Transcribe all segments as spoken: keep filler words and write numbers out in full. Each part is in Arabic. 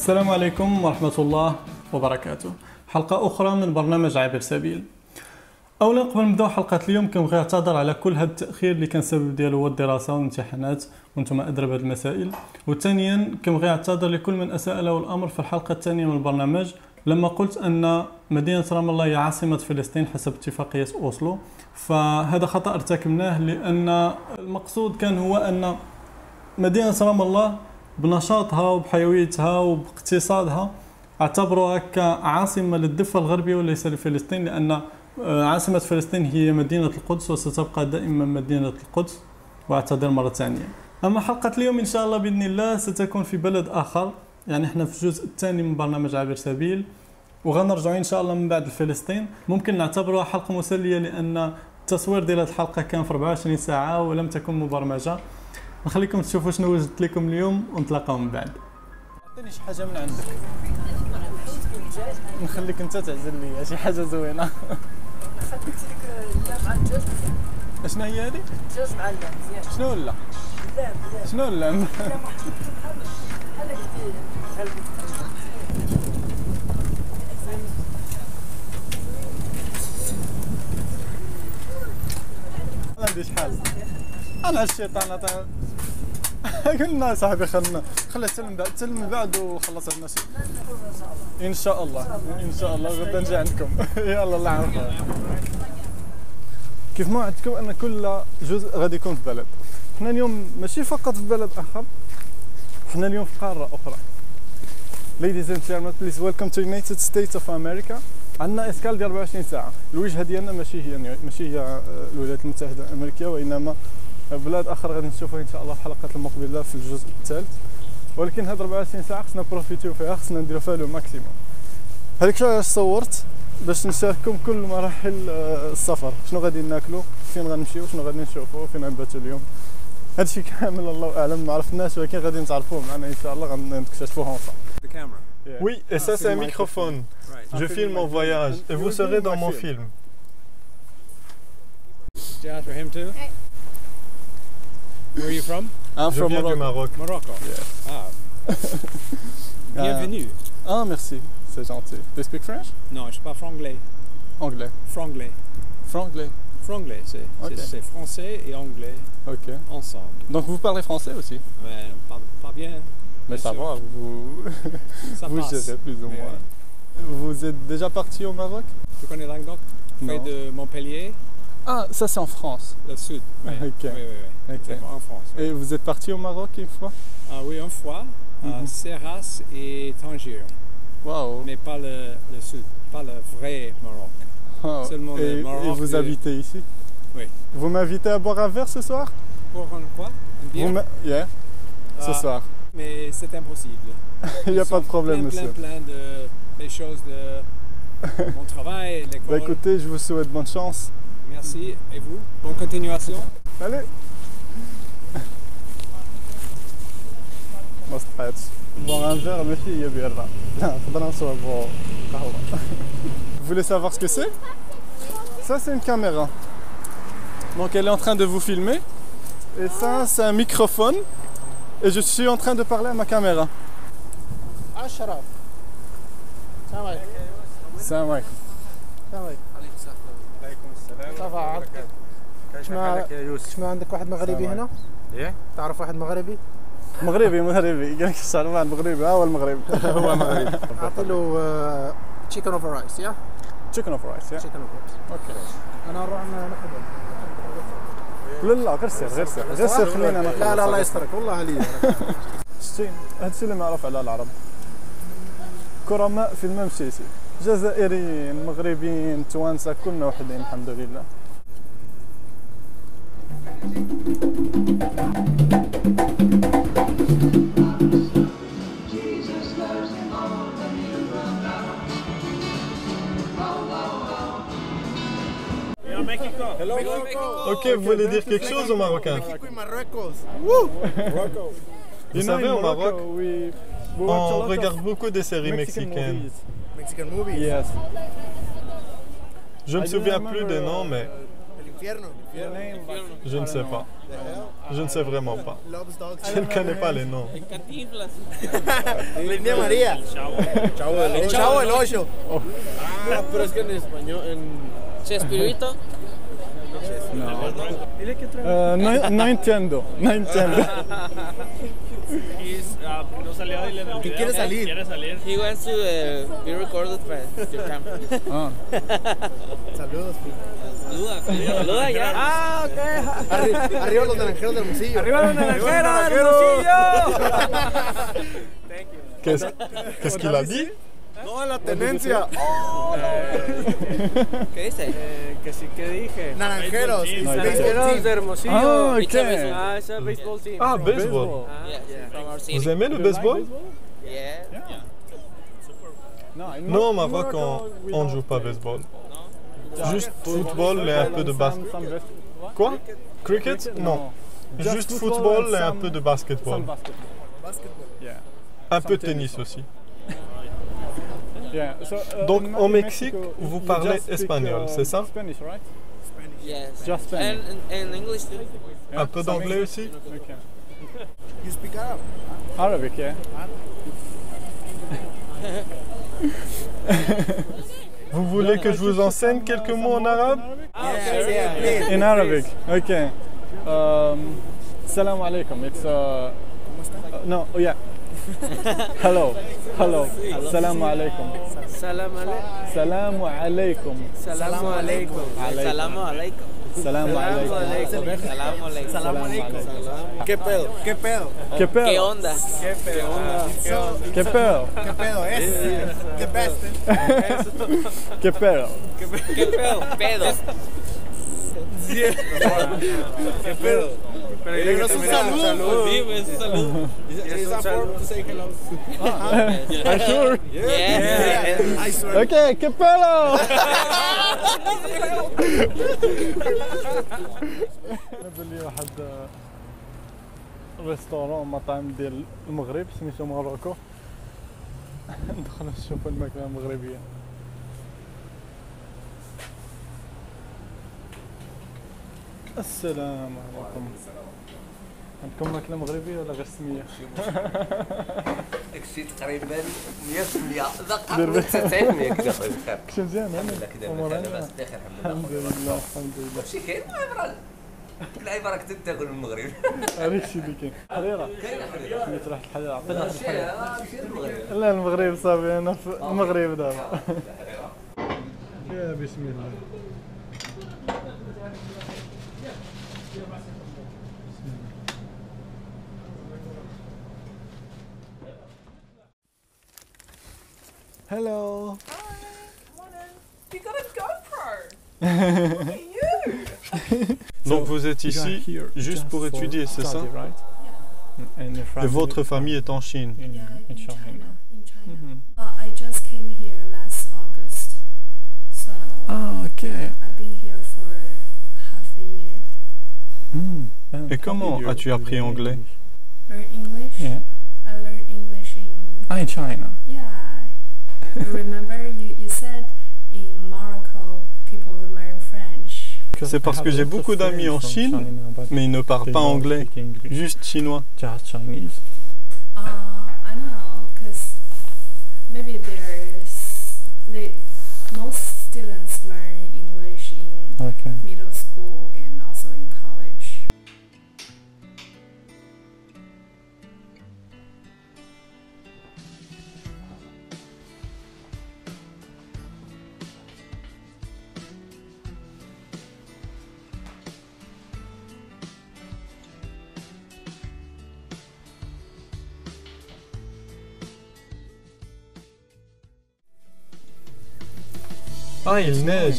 السلام عليكم ورحمة الله وبركاته. حلقة أخرى من برنامج عابر سبيل. أولا قبل ما نبداو حلقة اليوم كنبغي نعتذر على كل هذا التأخير اللي كان سبب ديالو هو الدراسة والامتحانات وانتم أدرى بهذه المسائل. وثانيا كنبغي نعتذر لكل من أساء له الأمر في الحلقة الثانية من البرنامج لما قلت أن مدينة رام الله هي عاصمة فلسطين حسب اتفاقية أوسلو، فهذا خطأ ارتكبناه لأن المقصود كان هو أن مدينة رام الله بنشاطها وبحيويتها وباقتصادها اعتبروها كعاصمة للضفة الغربية وليس لفلسطين، لأن عاصمة فلسطين هي مدينة القدس وستبقى دائما مدينة القدس. واعتذر مرة ثانية. أما حلقة اليوم إن شاء الله بإذن الله ستكون في بلد آخر، يعني احنا في الجزء الثاني من برنامج عابر سبيل وغنرجعوا إن شاء الله من بعد فلسطين. ممكن نعتبرها حلقة مسلية لأن التصوير ديال هذه الحلقة كان في أربعة وعشرين ساعة ولم تكن مبرمجة. نخليكم تشوفوا شنو وجدت لكم اليوم ونتلاقاو من بعد. عطيني شي حاجة من عندك. نخليك انت تعزل لي شي حاجة زوينة. خليك لك مع الدجاج. شنو هي هذه؟ الدجاج مع اللحم مزيان. شنو ولا؟ اللحم اللحم. شنو اللحم؟ بحال هكا ما عنديش حاجة. أنا الشيطان أنا قلنا صاحبي خلنا خلي تسلم بعد تسلم من بعد وخلص هاد المشي. إن شاء الله إن شاء الله غدا نجي عندكم. يلا الله يعاونكم. كيف ما وعدتكم أن كل جزء غادي يكون في بلد. حنا اليوم ماشي فقط في بلد آخر، حنا اليوم في قارة أخرى. Ladies and gentlemen, please welcome to United States of America. عندنا اسكال ديال أربعة وعشرين ساعة. الوجهة ديالنا ماشي هي ماشي هي الولايات المتحدة الأمريكية، وإنما بلاد آخر غادي نشوفوها إن شاء الله في الحلقات المقبلة في الجزء الثالث. ولكن هاد أربعة وعشرين ساعة خصنا نبروفيتيو فيها، خصنا نديرو فيها لو ماكسيموم. هذيك الشيء علاش صورت باش نشارككم كل مراحل السفر، شنو غادي ناكلو، فين غنمشيو، شنو غادي نشوفو، فين غنباتو اليوم. هادشي كامل الله أعلم ما عرفناش، ولكن غادي نتعرفوه معنا إن شاء الله غنكتشفوه ensemble. Yeah. Oui, et ça c'est un microphone. Right. Je filme mon voyage et vous serez dans mon film. Jazz for him too? Hey. Where are you from? I'm Je from viens Morocco. du Maroc. Morocco. Yeah. Ah. Bienvenue. Ah merci, c'est gentil. Do you speak French? Non, je parle franglais. Anglais. Franglais. Franglais. Franglais, c'est Okay. c'est français et anglais Ok. ensemble. Donc vous parlez français aussi? Mais pas, pas bien. Mais Bien ça sûr. va, vous, Ça vous passe. gérez plus ou Mais moins. Vous êtes déjà parti au Maroc? Tu connais Languedoc? Près Non. de Montpellier, Ah, ça c'est en France. le sud. Oui, Ok. oui, oui. oui. Ok. C'est en France. oui. Et vous êtes parti au Maroc une fois? Ah oui, une fois, à Mhm. Serras et Tangier. Waouh. Mais pas le, le sud, pas le vrai Maroc. Ah, seulement et, le Maroc et vous de- habitez ici? Oui. Vous m'invitez à boire un verre ce soir? Pour une quoi? Une bière? Vous me- Yeah. Ce Ah, soir. Mais c'est impossible. Il n'y a Ils pas de sont problème, plein, monsieur. Plein, plein de les choses de mon travail, Bah l'école. écoutez, je vous souhaite bonne chance. Merci. Et vous? Bonne continuation. Allez. ما استطعتش. Boire un verre ماشي هي بيرة. لا نقدر نشربوا قهوة. Vous voulez savoir ce que c'est? Ça c'est une caméra. Donc elle est en train de vous filmer. Et ça c'est un microphone. Et je suis en train de parler à ma caméra. عشرة. السلام عليكم. السلام عليكم. السلام عليكم. عليكم السلام. صافا عرفت. كيف ما- حالك يا يوسف؟ شنو عندك واحد مغربي هنا؟ ايه؟ تعرف واحد مغربي؟ مغربي مغربي قال لك الشعرمان مغربي ها هو المغرب. هو مغربي. اعطي له تشيكن اوفر رايس يا؟ Chicken of rice. yeah. تشيكن اوفر رايس. اوكي. انا نروح ناخذ. لا لا غير سير غير سير غير سير خلينا انا. لا لا الله يسترك والله لي. شتي هذا الشيء اللي معروف على العرب. كرماء في الممشيشي، جزائريين مغربيين توانسه كلنا وحدين الحمد لله. Ok, vous voulez dire quelque chose au marocain? Vous savez, au Maroc, on regarde beaucoup de séries mexicaines. Mexican movies. Yes. Je ne me souviens plus des noms, mais Infierno. Je ne sais pas. Je ne sais vraiment pas. Je ne connais pas les noms. Línea María. Chavo del El Chavo del Ocho. Ah, pero es que en español, en Chespirito. Uh, no, no entiendo, no entiendo. He's, uh, no salió del video. ¿Qué quiere salir? Quiere salir. He wants to uh, be recorded by your camera. Ah. Saludos. Saluda, saluda, saluda ya. Ah, ok. Arri- arriba los naranjeros del Hermosillo. Arriba los naranjeros, Hermosillo. Qu'est-ce qu'est-ce qu'il a dit? No, la tenencia. ¿Qué dice? Eh, que sí que dije. Naranjeros. Naranjeros Baseball de team. Hermosillo. Ah, It's a ok. baseball. Ah, it's a baseball team. Ah, from- baseball. Ah, Yes, from our city. Vous aimez le baseball? Yeah. Non, au Maroc, on ne joue pas baseball. Juste football, mais un peu de basket. Quoi? Cricket? Non. Juste football et un peu de basketball. Un peu de tennis aussi. Donc, au Mexique, vous parlez espagnol, c'est ça? Yes. Just Spanish. And, and, and English too. Un peu d'anglais aussi? You speak Arab? Arabic, yeah. Vous voulez que je vous enseigne quelques mots en arabe? Yeah, yeah, please. In Arabic, okay. Um, Salam alaikum. It's uh, no, oh yeah. Hello, hello. Salam alaikum. Salam alaikum. Salam alaikum. Salam alaikum. Salamu alaikum. Salam alaikum. Salamu alaikum. Salam alaikum. ¿Qué pedo? ¿Qué pedo? ¿Qué ¿Qué pedo? onda? ¿Qué onda? ¿Qué onda? ¿Qué pedo? ¿Qué pedo? Es the best. ¿Qué pedo? ¿Qué pedo? Pedo. ¿Qué pedo? Pero dile que es un también es un saludo. Sí, pues, un saludo. Es un saludo. Are you sure? Yeah. I swear. Okay, ¿qué pedo? بلي واحد ريستورون مطعم ديال المغرب سميتو موروكو. ندخلو نشوفو الماكلة المغربية. السلام عليكم. عندكم ماكلة مغربية ولا غير سمية؟ داكشي تقريبا مية بالمية دقة تسعين بالمية كذا خويا بخير كلشي مزيان الحمد لله كذا بخير لاباس بخير الحمد لله الحمد لله الحمد لله. داكشي كاين المغرب كل عباره كنت تاكل من المغرب هذاك الشيء اللي كاين. حريرة. كاين حريره سميت واحد الحريرة. عطينا واحد ماشي الحريرة. ماشي المغرب لا المغرب صافي انا في المغرب دابا. يا بسم الله. Hello. You got a GoPro. Look at you. Donc vous êtes ici juste pour étudier, c'est ça? Et votre famille est en Chine? in, Yeah, in in China. China. In China. Mhm. Uh, I just came here last August, so Ah, okay. I've been here for half a year. Mm. Et comment as-tu appris anglais? Learn English. Yeah. I learned English in Ah, in China. yeah. Remember you you said in Morocco people learn French. C'est parce que j'ai beaucoup d'amis en Chine, mais ils ne parlent pas anglais, juste chinois. Just Chinese. Uh, I don't know, cause maybe there's they most students learn English in Okay. middle school and also in college. Ah, il neige.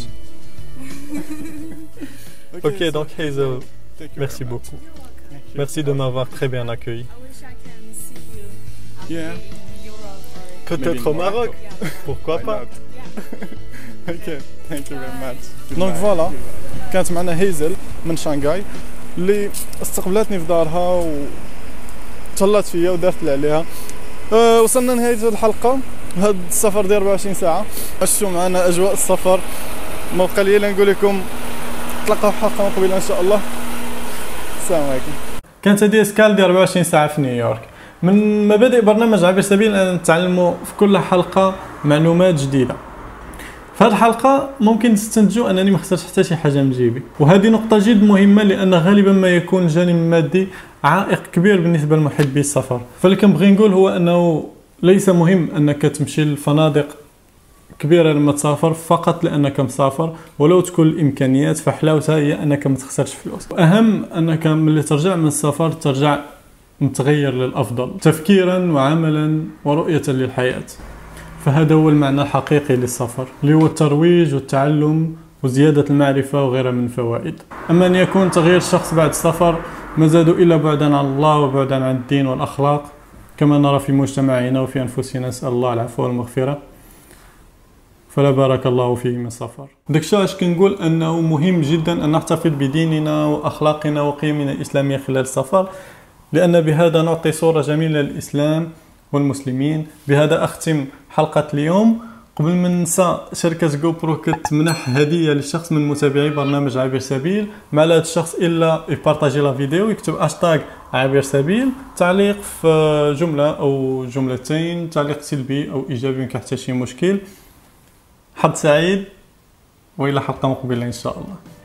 Ok, donc Hazel, merci beaucoup. Merci de m'avoir très bien accueilli. I wish I can see you Yeah. in Europe or Peut-être au Maroc, pourquoi pas? Okay, thank you very much. دونك فوالا كانت معنا هيزل من شانغاي اللي استقبلتني في دارها وتهلات فيا ودارت لي عليها. أه وصلنا لنهاية هذه الحلقة. هذا السفر ديال أربعة وعشرين ساعة. عشتوا معنا أجواء السفر. ما بقى لي إلا نقول لكم نتلاقاو في حلقه مقبله ان شاء الله. السلام عليكم. كانت هذه سكال ديال أربعة وعشرين ساعه في نيويورك. من مبادئ برنامج عابر سبيل ان نتعلموا في كل حلقه معلومات جديده. في هذه الحلقه ممكن تستنتجوا انني ما خسرتش حتى شي حاجه من جيبي، وهذه نقطه جد مهمه لان غالبا ما يكون الجانب المادي عائق كبير بالنسبه لمحبي السفر. فاللي كنبغي نقول هو انه ليس مهم انك تمشي للفنادق كبيره لما تسافر فقط لانك مسافر، ولو تكون الامكانيات فحلاوتها هي انك ما تخسرش فلوس. واهم انك ملي ترجع من السفر ترجع متغير للافضل تفكيرا وعملا ورؤيه للحياه. فهذا هو المعنى الحقيقي للسفر، اللي هو الترويج والتعلم وزياده المعرفه وغيرها من الفوائد. اما ان يكون تغيير الشخص بعد السفر ما زادوا الا بعدا عن الله وبعدا عن الدين والاخلاق كما نرى في مجتمعنا وفي انفسنا. نسال الله العفو والمغفره. فلا بارك الله فيه من السفر. داكشي علاش كنقول انه مهم جدا ان نحتفظ بديننا واخلاقنا وقيمنا الاسلاميه خلال السفر، لان بهذا نعطي صوره جميله للاسلام والمسلمين. بهذا اختم حلقه اليوم. قبل ما ننسى، شركه جو برو كتمنح هديه للشخص من متابعي برنامج عابر سبيل. ما على هذا الشخص الا يبارطاجي لا فيديو ويكتب هاشتاغ عابر سبيل، تعليق في جمله او جملتين، تعليق سلبي او ايجابي ما كاين حتى شي مشكل. حظ سعيد والى حلقه مقبله ان شاء الله.